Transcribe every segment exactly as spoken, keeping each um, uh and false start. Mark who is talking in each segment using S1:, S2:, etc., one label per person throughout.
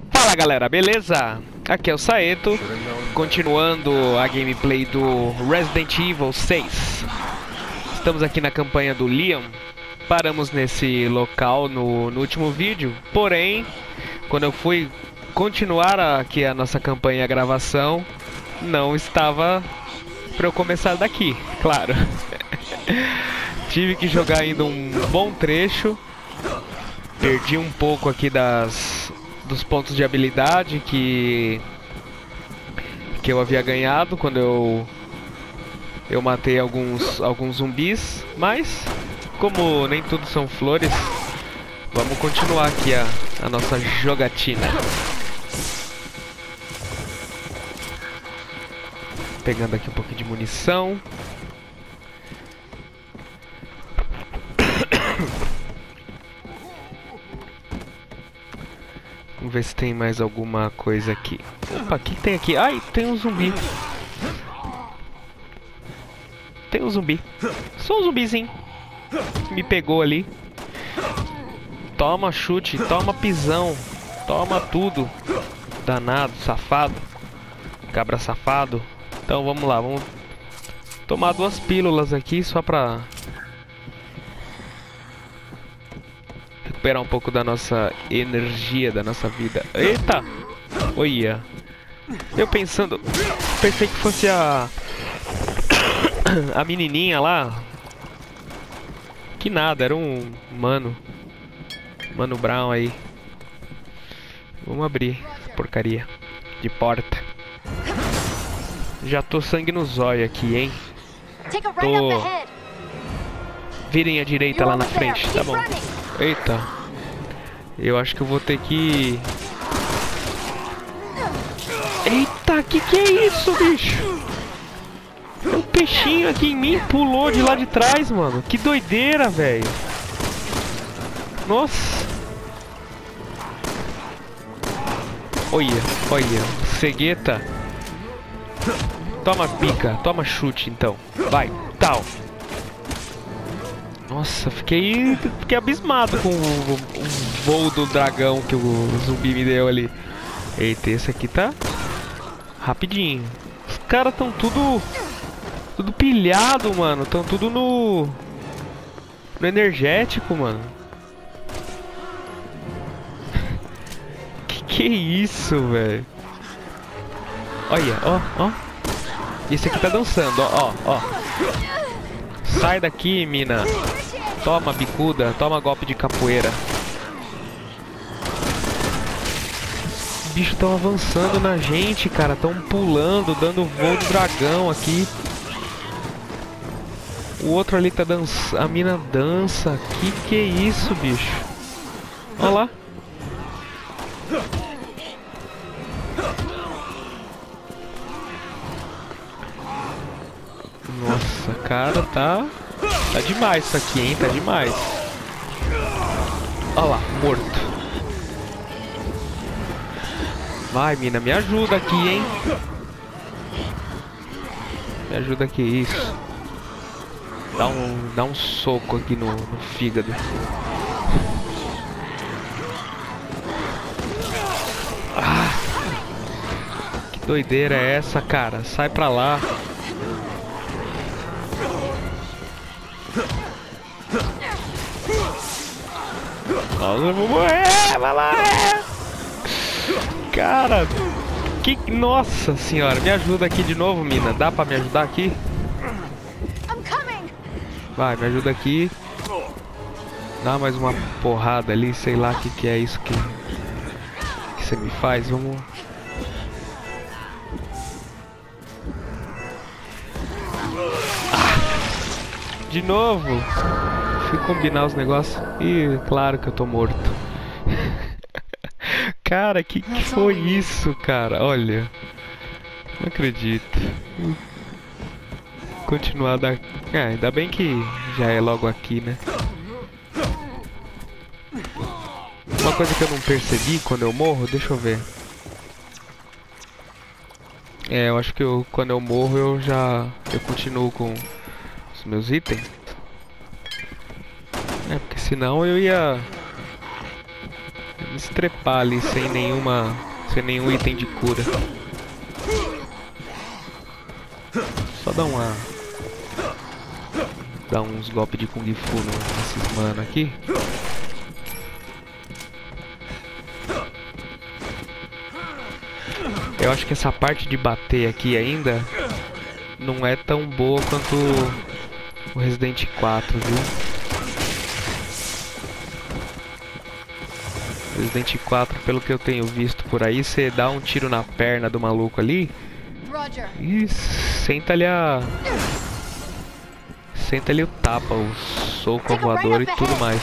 S1: Fala galera, beleza? Aqui é o Saeto, continuando a gameplay do Resident Evil seis. Estamos aqui na campanha do Leon. Paramos nesse local no, no último vídeo, porém, quando eu fui continuar aqui a nossa campanha e a gravação, não estava para eu começar daqui, claro. Tive que jogar ainda um bom trecho. Perdi um pouco aqui das, dos pontos de habilidade que, que eu havia ganhado quando eu, eu matei alguns, alguns zumbis. Mas, como nem tudo são flores, vamos continuar aqui a, a nossa jogatina. Pegando aqui um pouquinho de munição. Vamos ver se tem mais alguma coisa aqui. Opa, o que tem aqui? Ai, tem um zumbi. Tem um zumbi. Só um zumbizinho. Me pegou ali. Toma chute, toma pisão. Toma tudo. Danado, safado. Cabra safado. Então vamos lá, vamos tomar duas pílulas aqui só pra recuperar um pouco da nossa energia, da nossa vida. Eita! Olha! Eu pensando... Pensei que fosse a... a menininha lá. Que nada, era um mano. Mano Brown aí. Vamos abrir essa porcaria de porta. Já tô sangue no zóio aqui, hein? Tô... Virem à direita lá na frente, tá bom. Eita. Eu acho que eu vou ter que... Eita, que que é isso, bicho? Tem um peixinho aqui em mim, pulou de lá de trás, mano. Que doideira, velho. Nossa. Olha, olha. Cegueta. Toma pica, toma chute então. Vai, tal. Nossa, fiquei, fiquei abismado com o, o, o voo do dragão que o zumbi me deu ali. Eita, esse aqui tá rapidinho. Os caras tão tudo tudo pilhado, mano. Tão tudo no no energético, mano. Que que é isso, velho? Olha, ó, ó. Esse aqui tá dançando, ó, ó, ó. Sai daqui, mina. Toma, bicuda. Toma golpe de capoeira. Os bichos tão avançando na gente, cara. Tão pulando, dando voo de dragão aqui. O outro ali tá dançando. A mina dança. Que que é isso, bicho? Olha lá. Nossa, cara, tá... Tá demais isso aqui, hein? Tá demais. Olha lá, morto. Vai, mina, me ajuda aqui, hein? Me ajuda aqui, isso. Dá um, dá um soco aqui no, no fígado. Ah, que doideira é essa, cara? Sai pra lá. Nossa, eu vou morrer, vai lá! Cara, que... Nossa senhora, me ajuda aqui de novo, mina. Dá pra me ajudar aqui? Vai, me ajuda aqui. Dá mais uma porrada ali, sei lá o que, que é isso que... que você me faz, vamos... Ah, de novo! Fui combinar os negócios e claro que eu tô morto. Cara, que que foi isso, cara? Olha, não acredito. Continuar da... É, ainda bem que já é logo aqui, né? Uma coisa que eu não percebi quando eu morro, deixa eu ver. É, eu acho que eu, quando eu morro eu já... Eu continuo com os meus itens. É, porque senão eu ia estrepar ali sem nenhuma, sem nenhum item de cura. Só dar uma, dar uns golpes de Kung Fu nesses mano aqui. Eu acho que essa parte de bater aqui ainda não é tão boa quanto o Resident quatro, viu? Resident quatro, pelo que eu tenho visto por aí, você dá um tiro na perna do maluco ali e senta ali a... Senta ali o tapa, o soco, a voadora e tudo mais.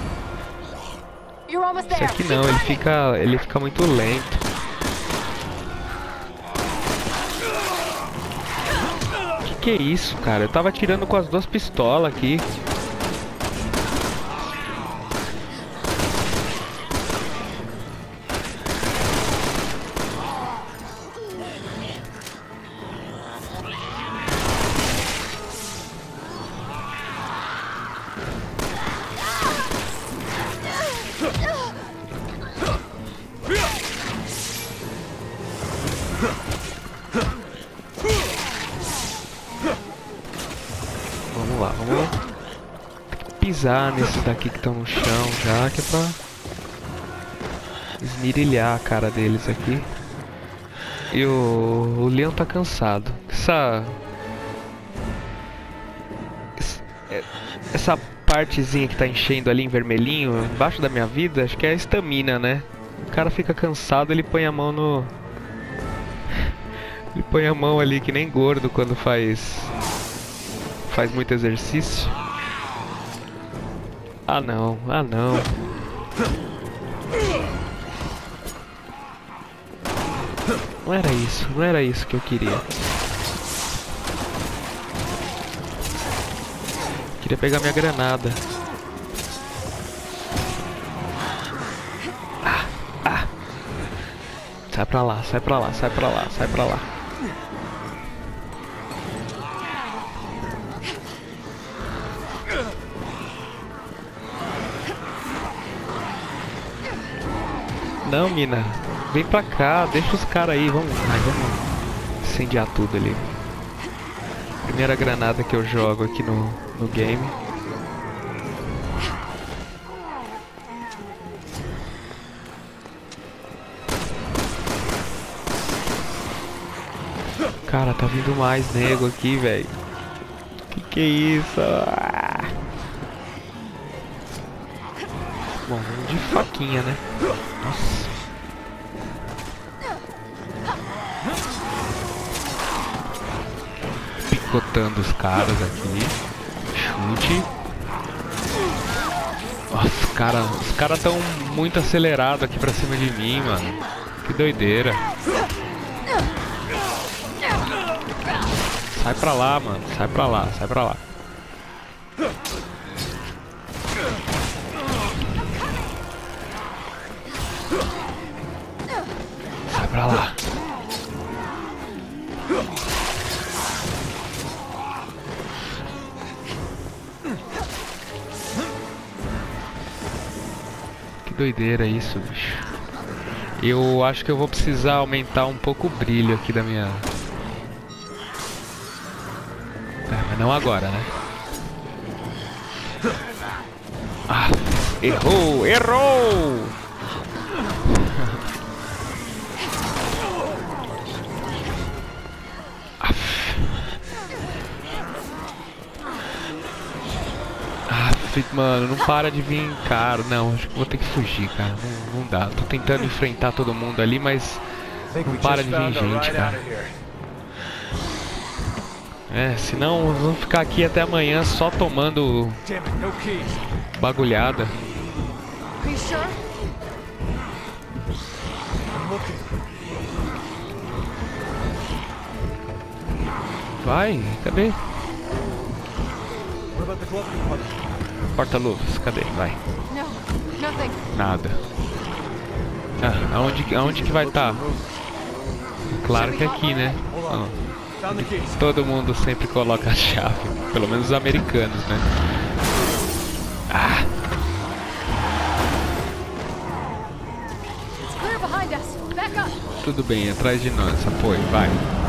S1: Esse aqui não, ele fica, ele fica muito lento. Que que é isso, cara? Eu tava atirando com as duas pistolas aqui. Vamos lá, vamos pisar nesses daqui que estão no chão já, que é pra esmirilhar a cara deles aqui. E o, o Leon tá cansado. Essa... Essa partezinha que tá enchendo ali em vermelhinho, embaixo da minha vida, acho que é a estamina, né? O cara fica cansado, ele põe a mão no... Ele põe a mão ali que nem gordo quando faz... Faz muito exercício. Ah não, ah não. Não era isso, não era isso que eu queria. Queria pegar minha granada. Ah, ah. Sai pra lá, sai pra lá, sai pra lá, sai pra lá. Não, mina, vem pra cá, deixa os caras aí, vamos, ai, vamos incendiar tudo ali. Primeira granada que eu jogo aqui no, no game. Cara, tá vindo mais nego aqui, velho. Que que é isso? Ah. Bom, vamos de faquinha, né? Nossa. Picotando os caras aqui. Chute. Nossa, os caras os cara tão muito acelerados aqui pra cima de mim, mano. Que doideira. Sai pra lá, mano. Sai pra lá, sai pra lá. Sai pra lá. Que doideira isso, bicho. Eu acho que eu vou precisar aumentar um pouco o brilho aqui da minha... É, mas não agora, né? Ah, errou, errou! Mano, não para de vir caro. Não, acho que vou ter que fugir, cara. Não, não dá. Tô tentando enfrentar todo mundo ali, mas não para de vir gente, cara. É, senão vamos ficar aqui até amanhã só tomando bagulhada. Vai, cadê? Porta-luvas, cadê? Vai. Nada. Ah, aonde, aonde que vai estar? Tá? Claro que é aqui, né? Oh. Todo mundo sempre coloca a chave. Pelo menos os americanos, né? Ah. Tudo bem, atrás de nós, apoio, vai.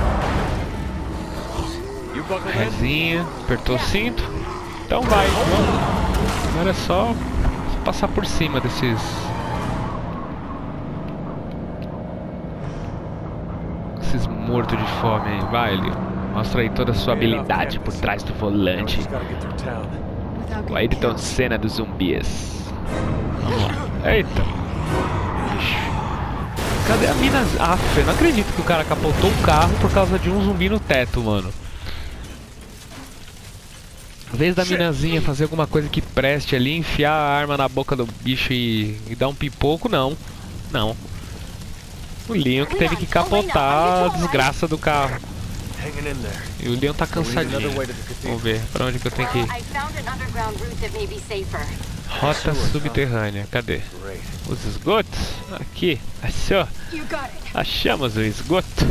S1: Rezinha, apertou o cinto. Então vai. Agora é só passar por cima desses... Esses mortos de fome aí. Vai, Leon. Mostra aí toda a sua habilidade por trás do volante. O Ayrton Senna dos zumbis. Vamos lá. Eita. Cadê a mina? Ah, eu não acredito que o cara capotou o carro por causa de um zumbi no teto, mano. Em vez da minazinha fazer alguma coisa que preste ali, enfiar a arma na boca do bicho e, e dar um pipoco, não. Não. O Leon que teve que capotar a desgraça do carro. E o Leon tá cansadinho. Vamos ver, pra onde que eu tenho que ir? Rota subterrânea, cadê? Os esgotos? Aqui, achou? Achamos o esgoto.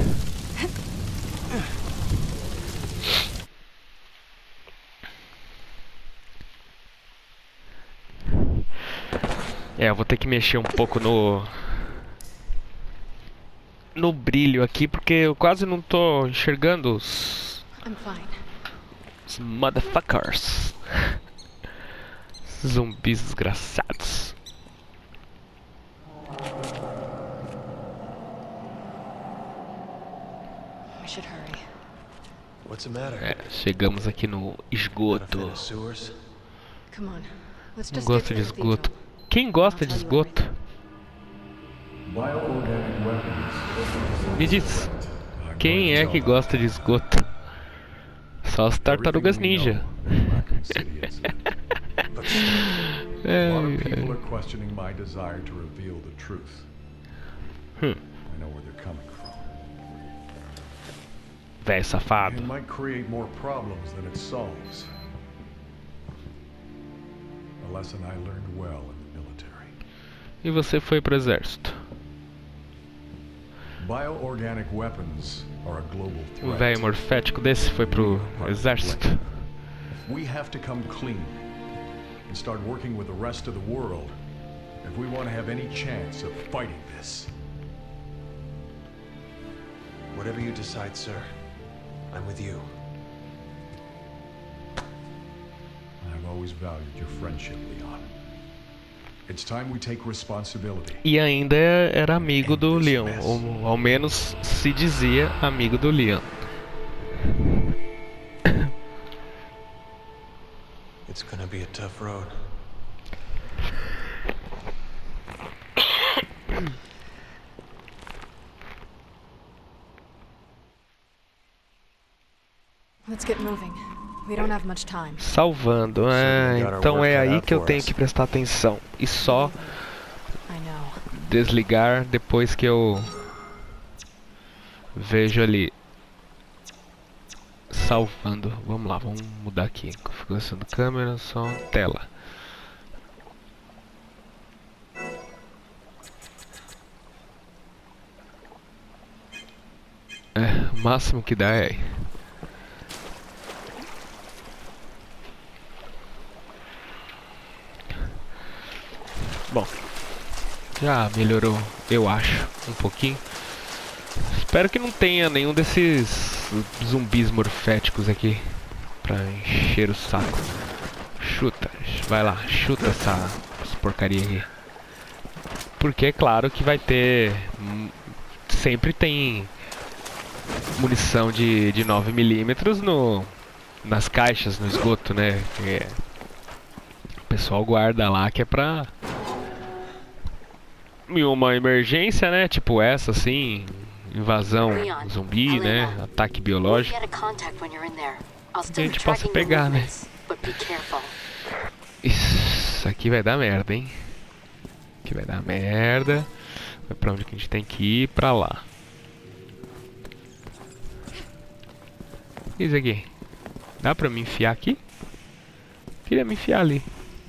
S1: É, eu vou ter que mexer um pouco no... no brilho aqui, porque eu quase não tô enxergando os... os motherfuckers. Zumbis desgraçados. É, chegamos aqui no esgoto. Não gosto de esgoto. Quem gosta de esgoto? Me diz, quem é que gosta de esgoto? Só as tartarugas ninja. É, é. Hum. Véi safado. E você foi pro exército. Um velho morfético desse foi pro exército.
S2: We have to come clean and start working with the rest of the world if we want to have any chance of fighting this.
S3: Whatever you decide, sir, I'm with you.
S2: I've always valued your friendship, Leon. It's time we take responsibility.
S1: E ainda era amigo do Leon, ou ao menos se dizia amigo do Leon.
S3: It's gonna be a tough road.
S4: Let's get moving. We don't have much time.
S1: Salvando, é, então é aí que eu tenho que prestar atenção. E só desligar depois que eu vejo ali. Salvando. Vamos lá, vamos mudar aqui. Configuração da câmera, som, tela. É, o máximo que dá é. Bom, já melhorou, eu acho, um pouquinho. Espero que não tenha nenhum desses zumbis morféticos aqui pra encher o saco. Chuta, vai lá, chuta essa, essa porcaria aqui. Porque é claro que vai ter... Sempre tem munição de, de nove milímetros no, nas caixas, no esgoto, né? É, o pessoal guarda lá que é pra... Em uma emergência, né? Tipo essa, assim... Invasão zumbi, né? Ataque biológico. A gente possa pegar, né? Isso aqui vai dar merda, hein? Aqui vai dar merda. Vai pra onde que a gente tem que ir? Pra lá. Isso aqui. Dá pra me enfiar aqui? Queria me enfiar ali.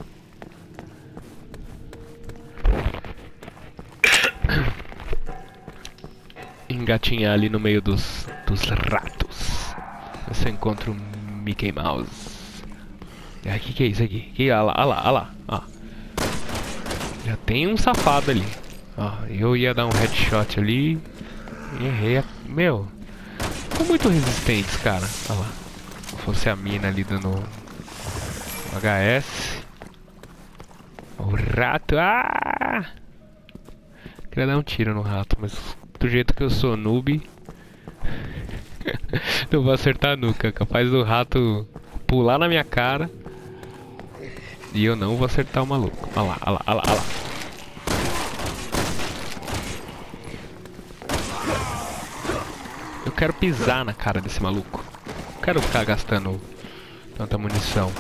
S1: Engatinhar ali no meio dos, dos ratos. Você encontra o Mickey Mouse. É, que que é isso aqui? Que, olha lá, olha lá, olha lá. Ó. Já tem um safado ali. Ó, eu ia dar um headshot ali. Errei. Meu, são muito resistentes, cara. Olha lá. Se fosse a mina ali dando H S. O rato. Ah! Queria dar um tiro no rato, mas do jeito que eu sou noob, não vou acertar nunca. Capaz do rato pular na minha cara e eu não vou acertar o maluco. Olha lá, olha lá, olha lá, olha lá. Eu quero pisar na cara desse maluco. Não quero ficar gastando tanta munição.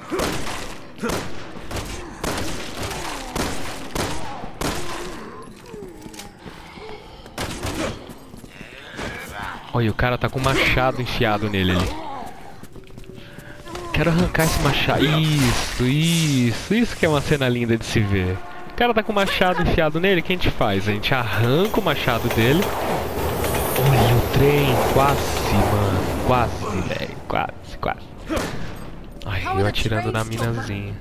S1: Olha, o cara tá com um machado enfiado nele ali. Quero arrancar esse machado. Isso, isso, isso que é uma cena linda de se ver. O cara tá com o machado enfiado nele, o que a gente faz? A gente arranca o machado dele. Olha o trem, quase, mano. Quase, velho, quase, quase. Ai, eu atirando na minazinha.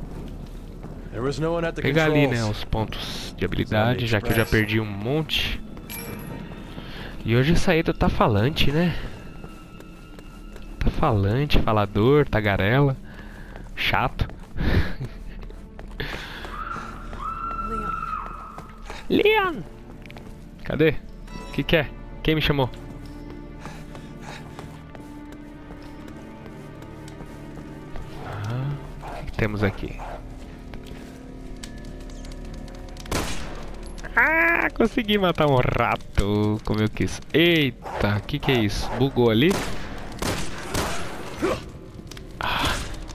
S1: Pegar ali, né, os pontos de habilidade, já que eu já perdi um monte. E hoje a saída tá falante, né? Tá falante, falador, tagarela. Chato. Leon! Leon! Cadê? O que que é? Quem me chamou? Ah, o que que temos aqui? Ah, consegui matar um rato como eu quis. Eita, que que é isso? Bugou ali? Ah.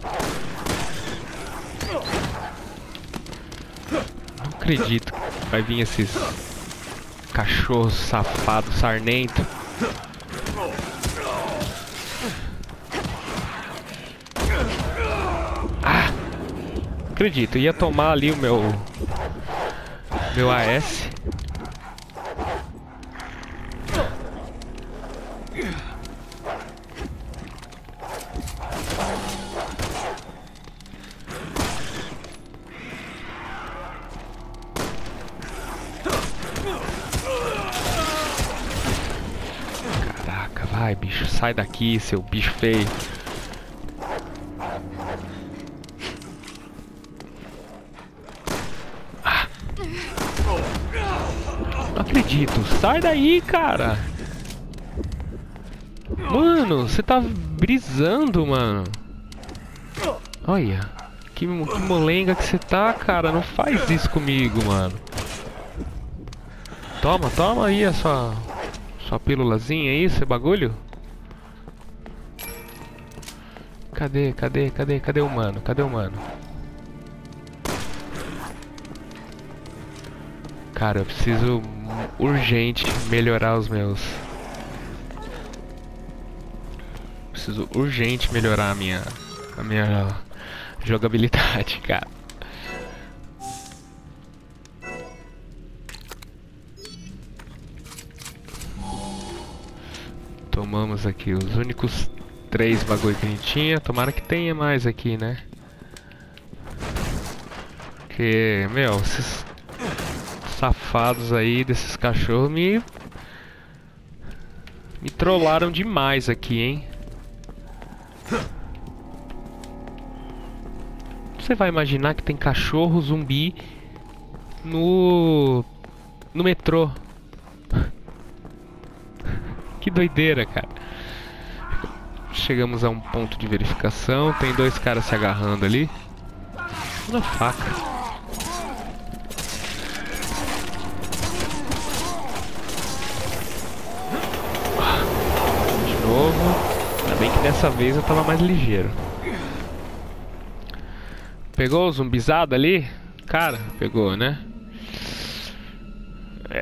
S1: Não acredito que vai vir esses cachorros safados, sarnento. Ah, acredito, ia tomar ali o meu meu A S. Caraca, vai, bicho, sai daqui, seu bicho feio. Não acredito, sai daí, cara. Mano, você tá brisando, mano. Olha, que, que molenga que você tá, cara. Não faz isso comigo, mano. Toma, toma aí a sua, sua pílulazinha aí, seu bagulho. Cadê, cadê, cadê, cadê o mano? Cadê o mano? Cara, eu preciso urgente melhorar os meus... Preciso urgente melhorar a minha... A minha jogabilidade, cara. Tomamos aqui os únicos três bagulho que a gente tinha. Tomara que tenha mais aqui, né? Porque, meu, esses safados aí desses cachorros me... Me trollaram demais aqui, hein? Você vai imaginar que tem cachorro zumbi no... No metrô. Que doideira, cara. Chegamos a um ponto de verificação. Tem dois caras se agarrando ali. Uma faca. De novo. Ainda bem que dessa vez eu tava mais ligeiro. Pegou o zumbizado ali? Cara, pegou, né? É.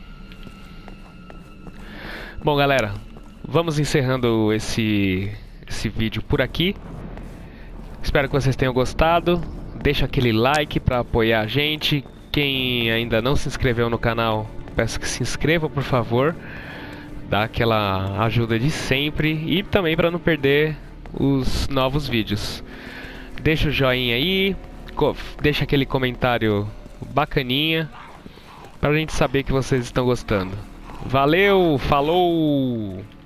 S1: Bom, galera, vamos encerrando esse, esse vídeo por aqui. Espero que vocês tenham gostado. Deixa aquele like para apoiar a gente. Quem ainda não se inscreveu no canal, peço que se inscreva, por favor. Dá aquela ajuda de sempre. E também para não perder os novos vídeos. Deixa o joinha aí. Deixa aquele comentário bacaninha. Pra gente saber que vocês estão gostando. Valeu, falou!